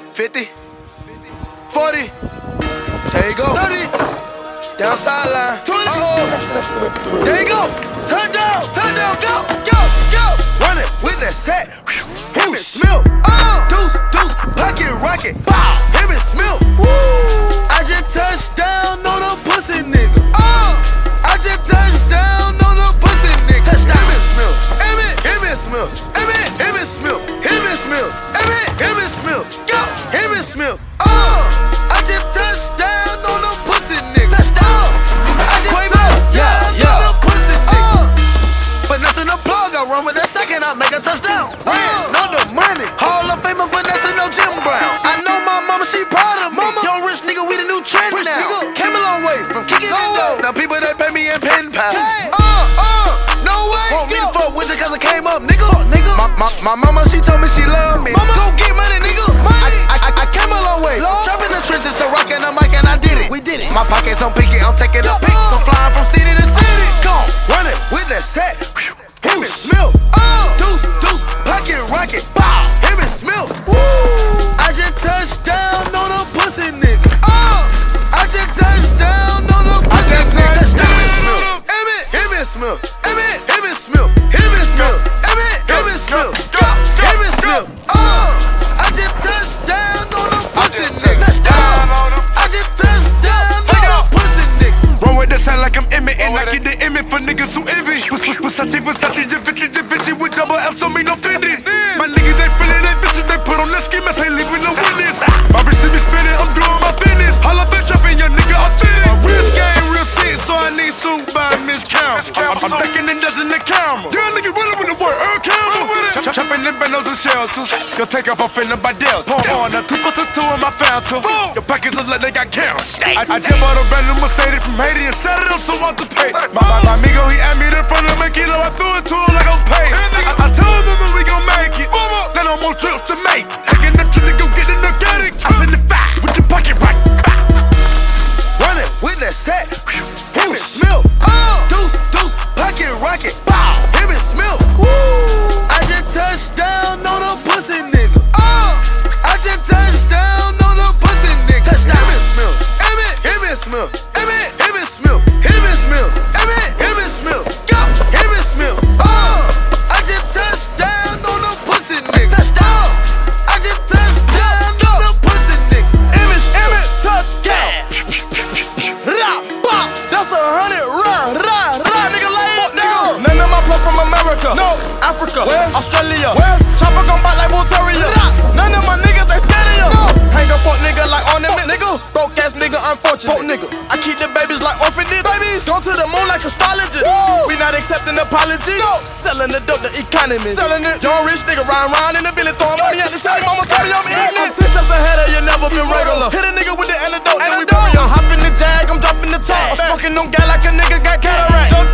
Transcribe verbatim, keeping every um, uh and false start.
fifty, forty, there you go. thirty, down sideline. Uh oh, there you go. Touchdown, touchdown, go, go, go. Run it with that set. Emmit Smith. Uh, deuce, deuce, pocket rocket. Bow. Emmit Smith. Woo. I just touched down on a pussy nigga. Uh, I just touched down on a pussy nigga. Touchdown. Emmit Smith. Emmit, Emmit Smith. Emmit, Emmit Smith. Emmit Smith. Emmit, Emmit Smith. Go, Emmit Smith. Uh, I just touched down on a pussy nigga. Touchdown. I just touched down yeah, on yeah. a pussy nigga. Uh, finesse in the plug, I run with that second, I make a touchdown. Uh, know the money, Hall of Famer, finesse no Jim Brown. I know my mama, she proud of me. Mama. Young rich nigga, we the new trend rich now. Nigga. Came a long way from kicking no the dough. Now people they pay me in pen pals. Okay. Uh, uh, no way. Want me to fuck with you cause I came up, nigga. Oh, nigga. My, my, my mama, she told me she love me. Mama. Go get money, nigga. Money. I, I, I came a long way. Long. Trapping the trenches, so rocking the mic and I did it. We did it. My pockets on picket, I'm taking the pics. I'm flying from city to city. Gone, running with that set. Emmit Smith. Uh, deuce, deuce, pocket rocket. Bow. Emmit Smith. Woo. I just touched down on a pussy nigga. Uh, I just touched down on a pussy nigga. Emmit Smith. Emmit, Emmit Smith. Emmit, Emmit Smith. Emmit Smith. Emmit, Emmit Smith. Go, Emmit Smith. Uh, I just touched down on a pussy nigga. Touchdown. I just touched down on a pussy nigga. Run with that sound like I'm Emmit, and I get the Emmit for niggas who envy. Versace, Versace, Givenchy, Givenchy with double F, so me no Fendi. My niggas, they feelin', they vicious, they put on that ski mask, ain't leaving no witness. My wrist be spinning, I'm doing my business. Holla back, trapping your nigga, I'm fitted. My wrist game real sick, so I need suit by Miss Campbell. I'm, I'm stacking and dodging the camera. Young nigga running with the word, Earl Campbell. Ch Chopping the bandos and shelters. Yo, take off, I'm finna by Delta. Pour on a two plus a two in my fountain. Your pockets look like they got cameras. I, I just bought a brand new Mercedes from Haiti and set it up so I can pay. My, my, my amigo, he at me in front of me, kilo, I threw it to him like I'm paid. I, I told him that we gon' make it. Then I'm on trips to make. Taking the trip to go get in the organic. I'm in the fight with the pocket right. Running with that set. Emmit Smith. Uh, deuce, deuce, pocket rocket. Bow. Emmit Smith. Woo. I just touched down on a pussy nigga. Uh, I just touched down on a pussy nigga. Touchdown. Emmit Smith. Emmit, Emmit Smith. Emmit, Emmit Smith. Emmit Smith. Emmit, Emmit Smith. Go. Emmit Smith. Uh, I just touched down on a pussy nigga. Touchdown. I just touched down on a pussy nigga. Emmit, Emmit, touchdown. Rah, bop. That's a hundred. Rah, rah, rah, nigga, lay it down. None of my plug from America. No. Africa. Where? Australia. Where? Chopper gon' bite like Wolteria. None of my niggas, they scared of you. No. Hang a fuck nigga like ornament. Nigga. Broke ass nigga, unfortunate. Broke nigga. I keep the babies like orphanages. Babies. Go to the moon like astrology. Woo. We not accepting apology. No. Selling the dope, the economy. Selling it. Young rich nigga riding around in the village throwing money at the city. Mama told me I'm ignorant. I'm Ignorant. ten steps ahead of you, never been regular. Hit a nigga with the antidote, then we Antidote. bury him. Hop in the jag, I'm dropping the top. I'm smoking on gas like a nigga got cataract.